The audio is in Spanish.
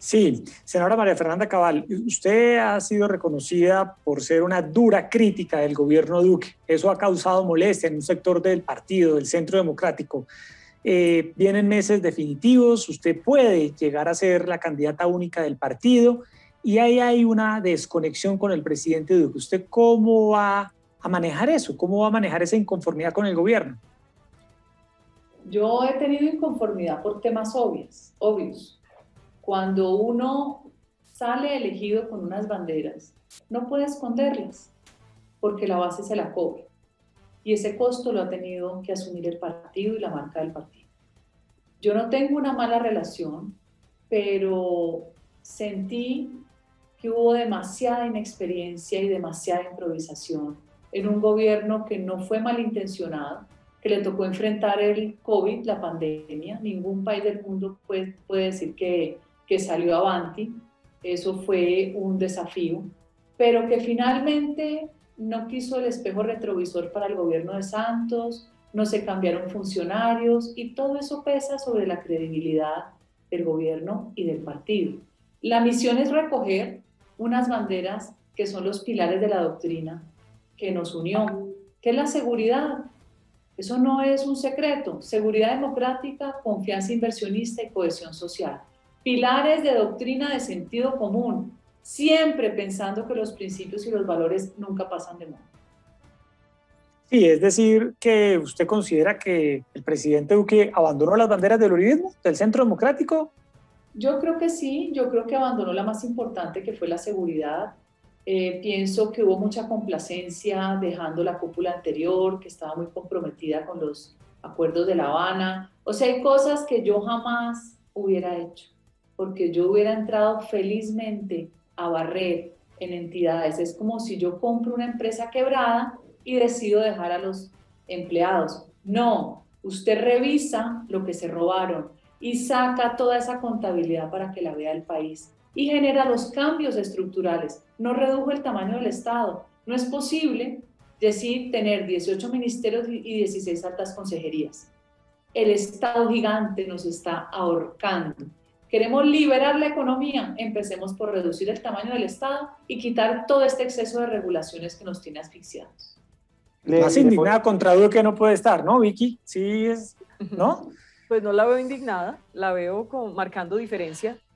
Sí, senadora María Fernanda Cabal, usted ha sido reconocida por ser una dura crítica del gobierno Duque. Eso ha causado molestia en un sector del partido, del Centro Democrático. Vienen meses definitivos, usted puede llegar a ser la candidata única del partido y ahí hay una desconexión con el presidente Duque. ¿Usted cómo va a manejar eso? ¿Cómo va a manejar esa inconformidad con el gobierno? Yo he tenido inconformidad por temas obvios. Cuando uno sale elegido con unas banderas, no puede esconderlas porque la base se la cobra. Y ese costo lo ha tenido que asumir el partido y la marca del partido. Yo no tengo una mala relación, pero sentí que hubo demasiada inexperiencia y demasiada improvisación en un gobierno que no fue malintencionado, que le tocó enfrentar el COVID, la pandemia. Ningún país del mundo puede decir que salió avanti. Eso fue un desafío, pero que finalmente no quiso el espejo retrovisor para el gobierno de Santos, no se cambiaron funcionarios y todo eso pesa sobre la credibilidad del gobierno y del partido. La misión es recoger unas banderas que son los pilares de la doctrina que nos unió, que es la seguridad. Eso no es un secreto. Seguridad democrática, confianza inversionista y cohesión social. Pilares de doctrina de sentido común, siempre pensando que los principios y los valores nunca pasan de moda. Sí, es decir, que usted considera que el presidente Duque abandonó las banderas del uribismo, del Centro Democrático. Yo creo que sí, yo creo que abandonó la más importante, que fue la seguridad. Pienso que hubo mucha complacencia dejando la cúpula anterior, que estaba muy comprometida con los acuerdos de La Habana. O sea, hay cosas que yo jamás hubiera hecho, porque yo hubiera entrado felizmente a barrer en entidades. Es como si yo compro una empresa quebrada y decido dejar a los empleados. No, usted revisa lo que se robaron y saca toda esa contabilidad para que la vea el país y genera los cambios estructurales. No redujo el tamaño del Estado. No es posible decir tener 18 ministerios y 16 altas consejerías. El Estado gigante nos está ahorcando. Queremos liberar la economía, empecemos por reducir el tamaño del Estado y quitar todo este exceso de regulaciones que nos tiene asfixiados. Más indignada contra Duque no puede estar, ¿no, Vicky? Sí, es, ¿no? Pues no la veo indignada, la veo marcando diferencia.